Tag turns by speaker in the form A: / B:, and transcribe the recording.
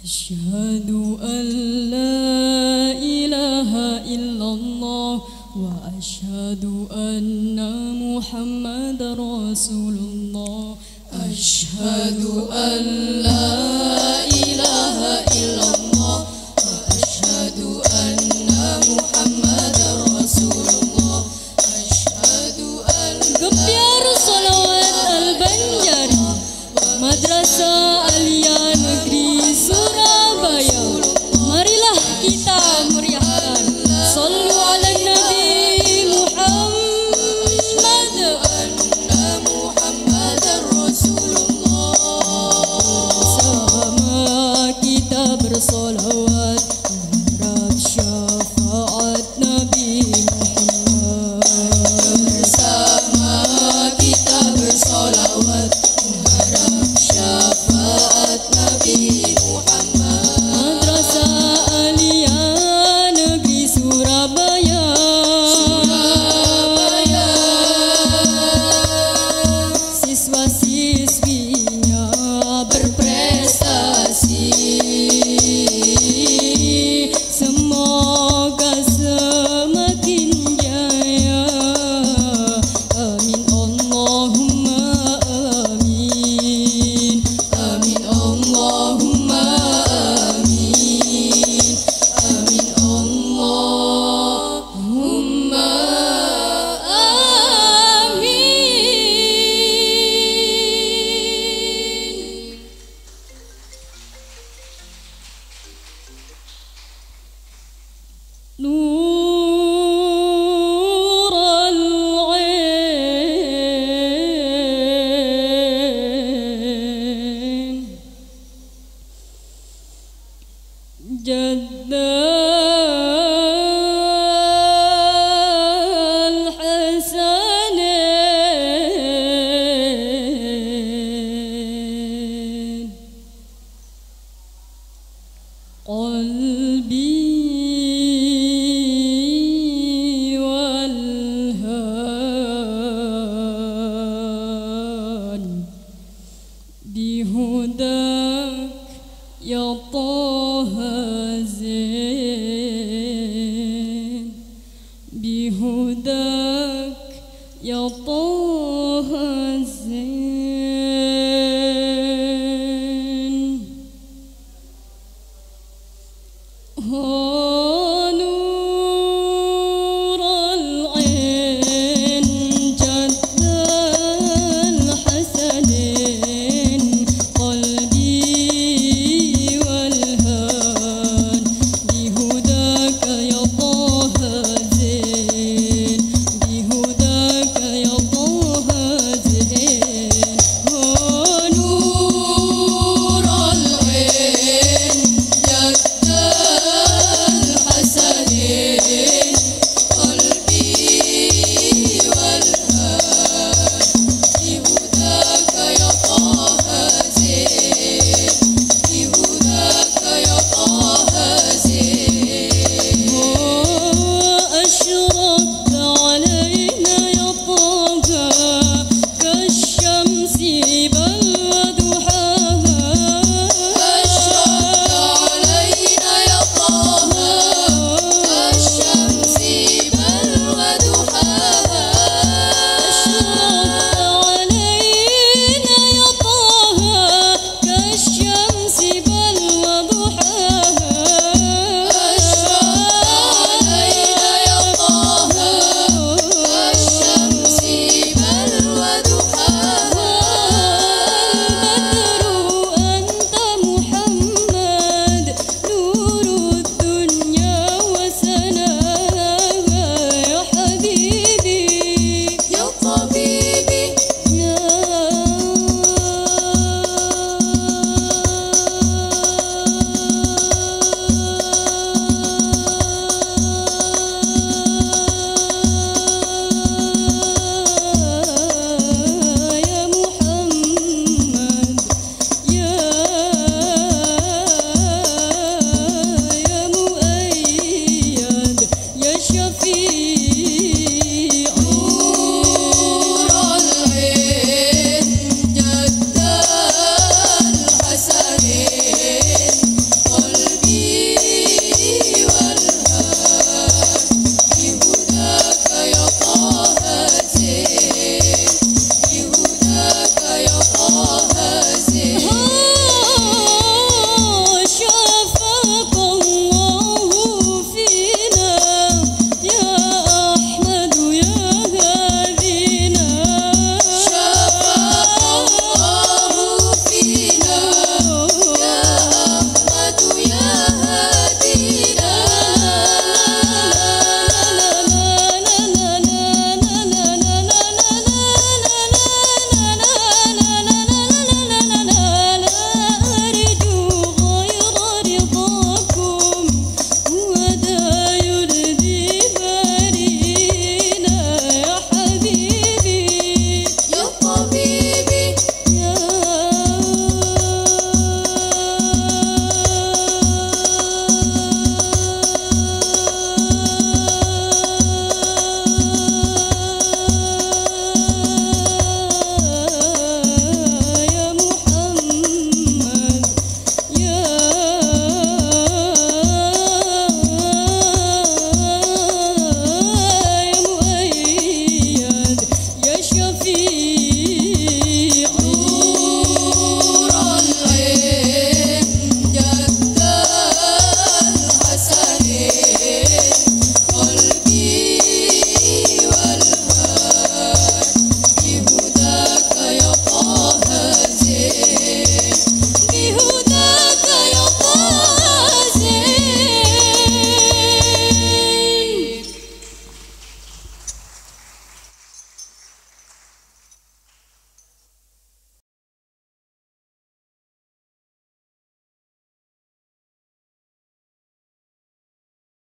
A: أشهد أن لا إله إلا الله وأشهد أن محمد رسول الله أشهد أن لا إله إلا الله وأشهد أن محمد رسول الله أشهد أن Gebiar Salawat Al-Banjari Madrasah Alia Negeri Surabaya. Marilah kita meriahkan Sallu ala Nabi Muhammad anna Muhammadar Rasulullah. Sama kita bersolawat mengharap syafaat Nabi Muhammad. Bersama kita bersolawat mengharap syafaat Nabi Muhammad. Madrasah Alia Negeri Surabaya. Surabaya. Siswa-siswinya berprestasi. Semoga semakin jaya. Amin Allahumma amin. Amin Allahumma amin. Amin Allahumma amin. نور العين جد الحسنين قلبي والهان بهداك يا طه زين بهداك يا طه زين